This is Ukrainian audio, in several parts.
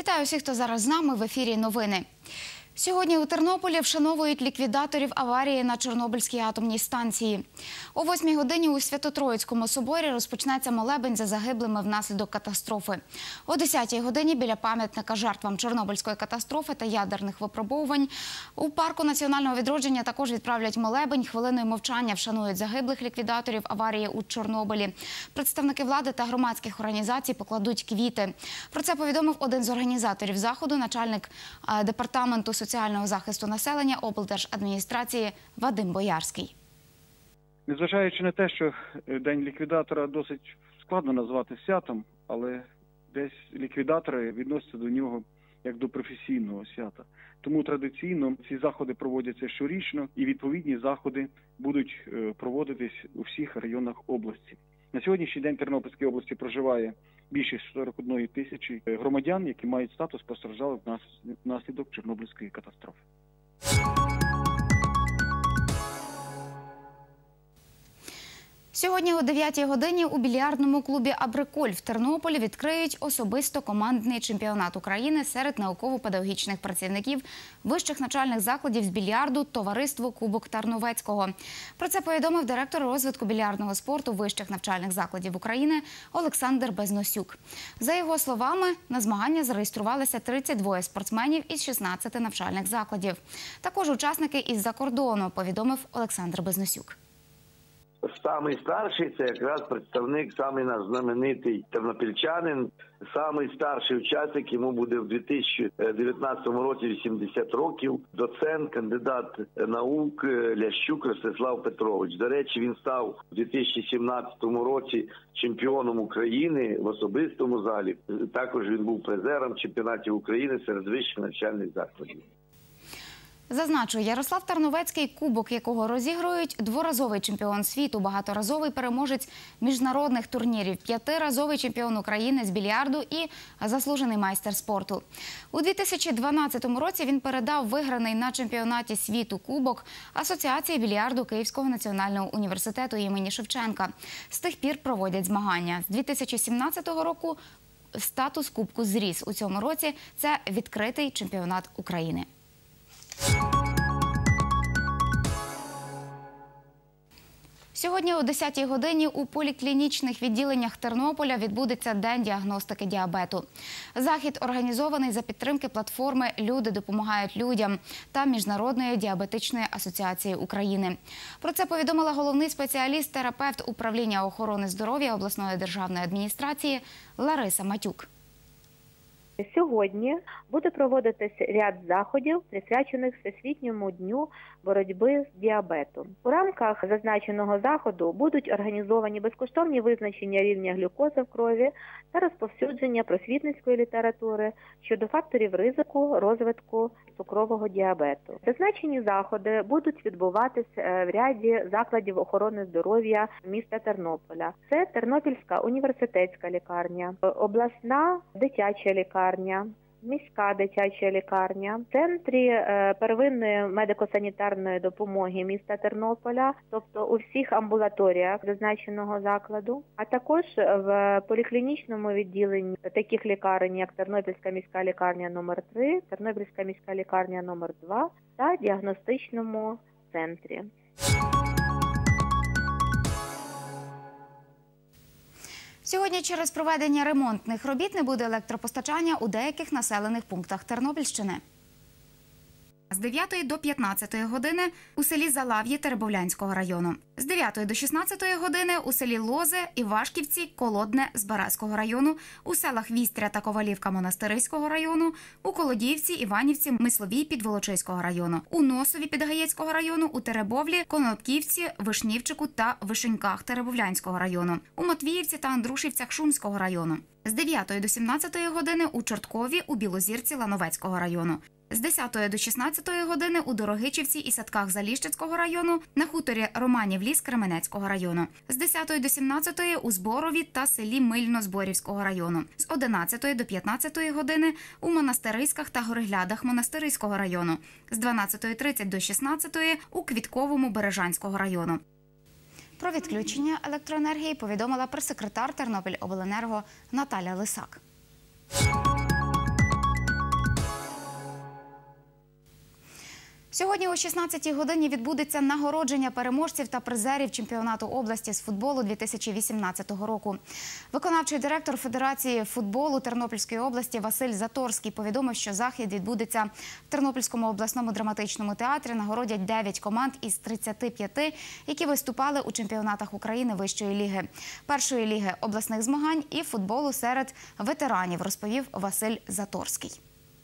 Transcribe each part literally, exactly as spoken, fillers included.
Вітаю всіх, хто зараз з нами. В ефірі новини. Сьогодні у Тернополі вшановують ліквідаторів аварії на Чорнобильській атомній станції. О восьмій годині у Свято-Троїцькому соборі розпочнеться молебень за загиблими внаслідок катастрофи. О десятій годині біля пам'ятника жертвам Чорнобильської катастрофи та ядерних випробовувань у парку національного відродження також відправлять молебень. Хвилиною мовчання вшанують загиблих ліквідаторів аварії у Чорнобилі. Представники влади та громадських організацій покладуть квіти. Про це повідомив один з організаторів заходу, начальник департаменту соціального захисту населення облдержадміністрації Вадим Боярський. Незважаючи на те, що День ліквідатора досить складно назвати святом, але десь ліквідатори відносяться до нього як до професійного свята. Тому традиційно ці заходи проводяться щорічно і відповідні заходи будуть проводитись у всіх районах області. На сьогоднішній день в Тернопільській області проживає більше сорок одної тисячі громадян, які мають статус постраждалих внаслідок Чорнобильської катастрофи. Сьогодні о дев'ятій годині у більярдному клубі «Абриколь» в Тернополі відкриють особисто командний чемпіонат України серед науково-педагогічних працівників вищих навчальних закладів з більярду «Товариство Кубок Тарновецького». Про це повідомив директор розвитку більярдного спорту вищих навчальних закладів України Олександр Безносюк. За його словами, на змагання зареєструвалися тридцять двоє спортсменів із шістнадцяти навчальних закладів. Також учасники із-за кордону, повідомив Олександр Безносюк. Самий старший – це якраз представник, самий наш знаменитий тернопільчанин, самий старший учасник, йому буде в дві тисячі дев'ятнадцятому році вісімдесят років, доцент, кандидат наук Лящук Ростислав Петрович. До речі, він став у дві тисячі сімнадцятому році чемпіоном України в особистому залі. Також він був призером чемпіонатів України серед вищих навчальних закладів. Зазначу, Ярослав Тарновецький, кубок якого розігрують, дворазовий чемпіон світу, багаторазовий переможець міжнародних турнірів, п'ятиразовий чемпіон України з більярду і заслужений майстер спорту. У дві тисячі дванадцятому році він передав виграний на чемпіонаті світу кубок Асоціації більярду Київського національного університету імені Шевченка. З тих пір проводять змагання. З дві тисячі сімнадцятого року статус кубку зріс. У цьому році це відкритий чемпіонат України. Сьогодні о десятій годині у поліклінічних відділеннях Тернополя відбудеться День діагностики діабету. Захід організований за підтримки платформи «Люди допомагають людям» та Міжнародної діабетичної асоціації України. Про це повідомила головний спеціаліст-терапевт управління охорони здоров'я обласної державної адміністрації Лариса Матюк. Сьогодні буде проводитись ряд заходів, присвячених Всесвітньому дню боротьби з діабетом. У рамках зазначеного заходу будуть організовані безкоштовні визначення рівня глюкози в крові та розповсюдження просвітницької літератури щодо факторів ризику розвитку цукрового діабету. Зазначені заходи будуть відбуватись в ряді закладів охорони здоров'я міста Тернополя. Це Тернопільська університетська лікарня, обласна дитяча лікарня, міська дитяча лікарня, в центрі первинної медико-санітарної допомоги міста Тернополя, тобто у всіх амбулаторіях зазначеного закладу, а також в поліклінічному відділенні таких лікарень, як Тернопільська міська лікарня номер три, Тернопільська міська лікарня номер два та діагностичному центрі. Сьогодні через проведення ремонтних робіт не буде електропостачання у деяких населених пунктах Тернопільщини. З дев'ятої до п'ятнадцятої години у селі Залав'ї Теребовлянського району. З дев'ятої до шістнадцятої години у селі Лозе, Івашківці, Колодне Збаразького району, у селах Вістря та Ковалівка Монастириського району, у Колодіївці, Іванівці, Мисловій Підволочиського району, у Носові Підгаєцького району, у Теребовлі, Конопківці, Вишнівчику та Вишеньках Теребовлянського району, у Матвіївці та Андрушівцях Шумського району. З дев'ятої до сімнадцятої години у Чорткові, у Білозірці Лановецького району. З десятої до шістнадцятої години у Дорогичівці і Садках Заліщицького району, на хуторі Романів-Ліс Кременецького району. З десятої до сімнадцятої у Зборові та селі Мильно-Зборівського району. З одинадцятої до п'ятнадцятої години у Монастириськах та Гореглядах Монастириського району. З дванадцятої тридцять до шістнадцятої у Квітковому Бережанського району. Про відключення електроенергії повідомила прес-секретар Тернопільобленерго Наталя Лисак. Сьогодні о шістнадцятій годині відбудеться нагородження переможців та призерів чемпіонату області з футболу дві тисячі вісімнадцятого року. Виконавчий директор Федерації футболу Тернопільської області Василь Заторський повідомив, що захід відбудеться в Тернопільському обласному драматичному театрі. Нагородять дев'ять команд із тридцяти п'яти, які виступали у чемпіонатах України вищої ліги, першої ліги обласних змагань і футболу серед ветеранів, розповів Василь Заторський.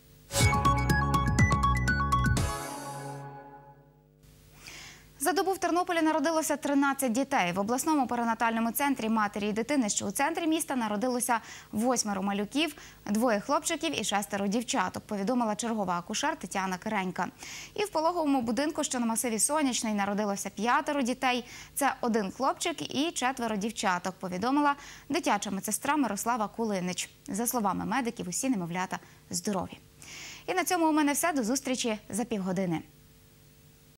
За добу в Тернополі народилося тринадцять дітей. В обласному перинатальному центрі матері і дитини, що у центрі міста, народилося восьмеро малюків, двоє хлопчиків і шестеро дівчаток, повідомила чергова акушер Тетяна Киренька. І в пологовому будинку, що на масиві Сонячний, народилося п'ятеро дітей. Це один хлопчик і четверо дівчаток, повідомила дитяча медсестра Мирослава Кулинич. За словами медиків, усі немовлята здорові. І на цьому у мене все. До зустрічі за півгодини.